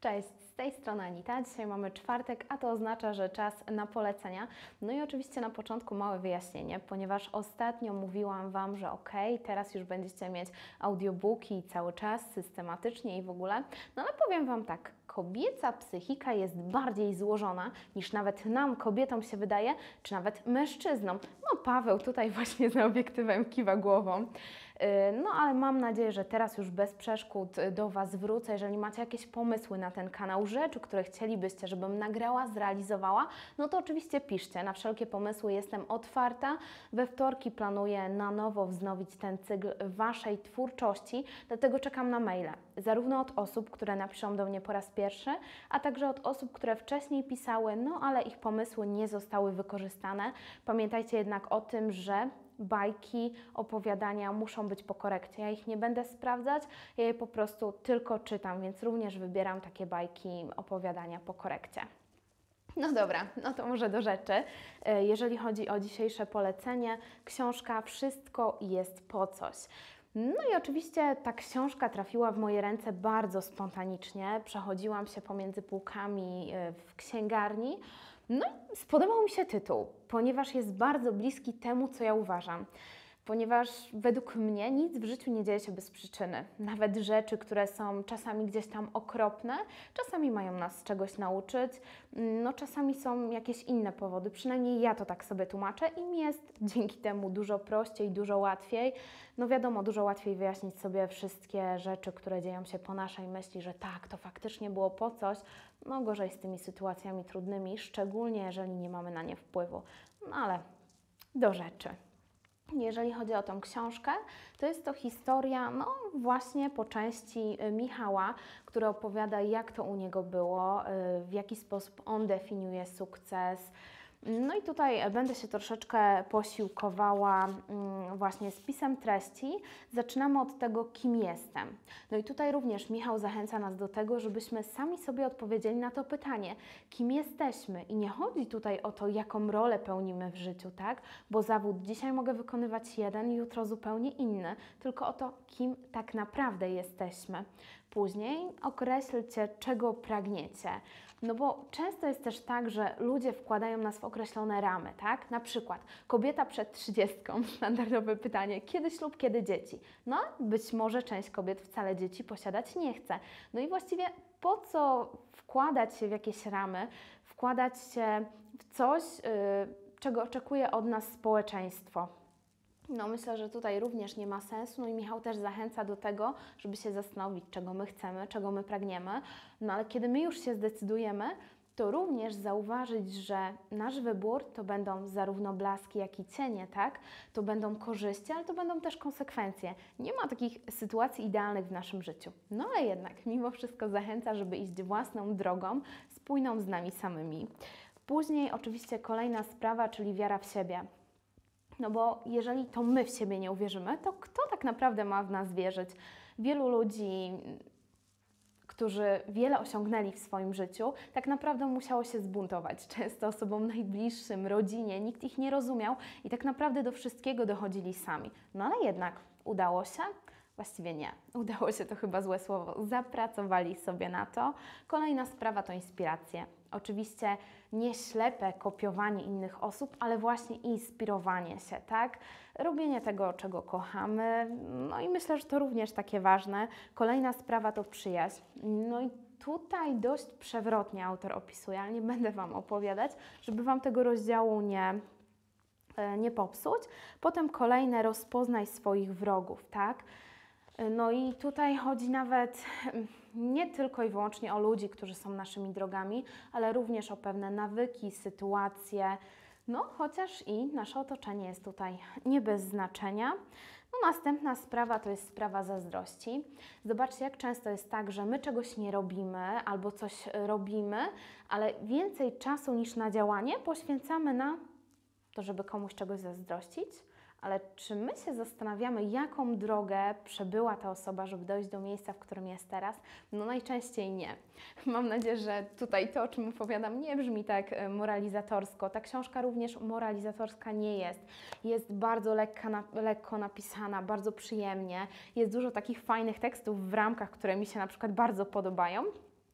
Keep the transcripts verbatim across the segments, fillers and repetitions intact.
Cześć, z tej strony Anita. Dzisiaj mamy czwartek, a to oznacza, że czas na polecenia. No i oczywiście na początku małe wyjaśnienie, ponieważ ostatnio mówiłam Wam, że ok, teraz już będziecie mieć audiobooki cały czas, systematycznie i w ogóle. No ale powiem Wam tak, kobieca psychika jest bardziej złożona niż nawet nam, kobietom się wydaje, czy nawet mężczyznom. No Paweł tutaj właśnie za obiektywem kiwa głową. No ale mam nadzieję, że teraz już bez przeszkód do Was wrócę. Jeżeli macie jakieś pomysły na ten kanał, rzeczy, które chcielibyście, żebym nagrała, zrealizowała, no to oczywiście piszcie. Na wszelkie pomysły jestem otwarta. We wtorki planuję na nowo wznowić ten cykl Waszej twórczości, dlatego czekam na maile. Zarówno od osób, które napiszą do mnie po raz pierwszy, a także od osób, które wcześniej pisały, no ale ich pomysły nie zostały wykorzystane. Pamiętajcie jednak o tym, że bajki, opowiadania muszą być po korekcie. Ja ich nie będę sprawdzać, ja je po prostu tylko czytam, więc również wybieram takie bajki, opowiadania po korekcie. No dobra, no to może do rzeczy. Jeżeli chodzi o dzisiejsze polecenie, książka Wszystko jest po coś. No i oczywiście ta książka trafiła w moje ręce bardzo spontanicznie. Przechodziłam się pomiędzy półkami w księgarni. No i spodobał mi się tytuł, ponieważ jest bardzo bliski temu, co ja uważam. Ponieważ według mnie nic w życiu nie dzieje się bez przyczyny. Nawet rzeczy, które są czasami gdzieś tam okropne, czasami mają nas czegoś nauczyć, no czasami są jakieś inne powody. Przynajmniej ja to tak sobie tłumaczę i mi jest dzięki temu dużo prościej, dużo łatwiej. No wiadomo, dużo łatwiej wyjaśnić sobie wszystkie rzeczy, które dzieją się po naszej myśli, że tak, to faktycznie było po coś. No gorzej z tymi sytuacjami trudnymi, szczególnie jeżeli nie mamy na nie wpływu. No ale do rzeczy. Jeżeli chodzi o tą książkę, to jest to historia, no właśnie po części Michała, który opowiada, jak to u niego było, w jaki sposób on definiuje sukces. No i tutaj będę się troszeczkę posiłkowała właśnie spisem treści. Zaczynamy od tego, kim jestem. No i tutaj również Michał zachęca nas do tego, żebyśmy sami sobie odpowiedzieli na to pytanie, kim jesteśmy. I nie chodzi tutaj o to, jaką rolę pełnimy w życiu, tak? Bo zawód dzisiaj mogę wykonywać jeden, jutro zupełnie inny, tylko o to, kim tak naprawdę jesteśmy. Później określcie, czego pragniecie. No bo często jest też tak, że ludzie wkładają nas w określone ramy, tak? Na przykład kobieta przed trzydziestką, standardowe pytanie, kiedy ślub, kiedy dzieci? No, być może część kobiet wcale dzieci posiadać nie chce. No i właściwie po co wkładać się w jakieś ramy, wkładać się w coś, yy, czego oczekuje od nas społeczeństwo? No myślę, że tutaj również nie ma sensu, no i Michał też zachęca do tego, żeby się zastanowić, czego my chcemy, czego my pragniemy, no ale kiedy my już się zdecydujemy, to również zauważyć, że nasz wybór to będą zarówno blaski, jak i cienie, tak? To będą korzyści, ale to będą też konsekwencje. Nie ma takich sytuacji idealnych w naszym życiu, no ale jednak mimo wszystko zachęca, żeby iść własną drogą, spójną z nami samymi. Później oczywiście kolejna sprawa, czyli wiara w siebie. No bo jeżeli to my w siebie nie uwierzymy, to kto tak naprawdę ma w nas wierzyć? Wielu ludzi, którzy wiele osiągnęli w swoim życiu, tak naprawdę musiało się zbuntować. Często osobom najbliższym, rodzinie, nikt ich nie rozumiał i tak naprawdę do wszystkiego dochodzili sami. No ale jednak udało się? Właściwie nie. Udało się to chyba złe słowo. Zapracowali sobie na to. Kolejna sprawa to inspiracje. Oczywiście nie ślepe kopiowanie innych osób, ale właśnie inspirowanie się, tak? Robienie tego, czego kochamy. No i myślę, że to również takie ważne. Kolejna sprawa to przyjaźń. No i tutaj dość przewrotnie autor opisuje, ale nie będę Wam opowiadać, żeby Wam tego rozdziału nie... nie popsuć. Potem kolejne, rozpoznaj swoich wrogów, tak? No i tutaj chodzi nawet nie tylko i wyłącznie o ludzi, którzy są naszymi drogami, ale również o pewne nawyki, sytuacje, no chociaż i nasze otoczenie jest tutaj nie bez znaczenia. No, następna sprawa to jest sprawa zazdrości. Zobaczcie, jak często jest tak, że my czegoś nie robimy albo coś robimy, ale więcej czasu niż na działanie poświęcamy na to, żeby komuś czegoś zazdrościć, ale czy my się zastanawiamy, jaką drogę przebyła ta osoba, żeby dojść do miejsca, w którym jest teraz? No najczęściej nie. Mam nadzieję, że tutaj to, o czym opowiadam, nie brzmi tak moralizatorsko. Ta książka również moralizatorska nie jest. Jest bardzo lekka, lekko napisana, bardzo przyjemnie. Jest dużo takich fajnych tekstów w ramkach, które mi się na przykład bardzo podobają.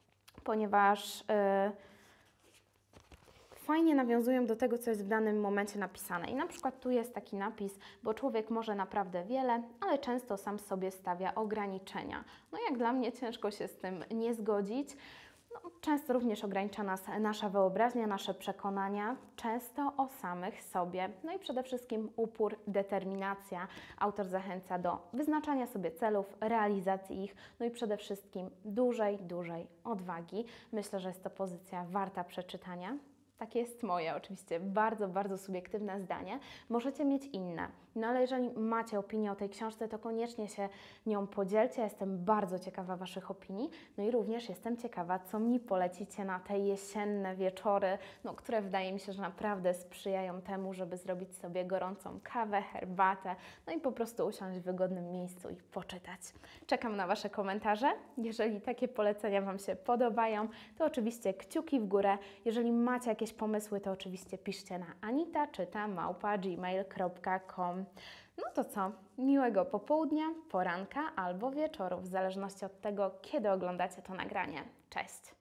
ponieważ yy, fajnie nawiązują do tego, co jest w danym momencie napisane. I na przykład tu jest taki napis, bo człowiek może naprawdę wiele, ale często sam sobie stawia ograniczenia. No jak dla mnie ciężko się z tym nie zgodzić. No, często również ogranicza nas nasza wyobraźnia, nasze przekonania, często o samych sobie. No i przede wszystkim upór, determinacja. Autor zachęca do wyznaczania sobie celów, realizacji ich, no i przede wszystkim dużej, dużej odwagi. Myślę, że jest to pozycja warta przeczytania. Takie jest moje oczywiście bardzo, bardzo subiektywne zdanie. Możecie mieć inne. No ale jeżeli macie opinię o tej książce, to koniecznie się nią podzielcie. Jestem bardzo ciekawa Waszych opinii. No i również jestem ciekawa, co mi polecicie na te jesienne wieczory, no, które wydaje mi się, że naprawdę sprzyjają temu, żeby zrobić sobie gorącą kawę, herbatę, no i po prostu usiąść w wygodnym miejscu i poczytać. Czekam na Wasze komentarze. Jeżeli takie polecenia Wam się podobają, to oczywiście kciuki w górę. Jeżeli macie jakieś pomysły, to oczywiście piszcie na anita czyta małpa gmail kropka com. No to co? Miłego popołudnia, poranka albo wieczoru, w zależności od tego, kiedy oglądacie to nagranie. Cześć!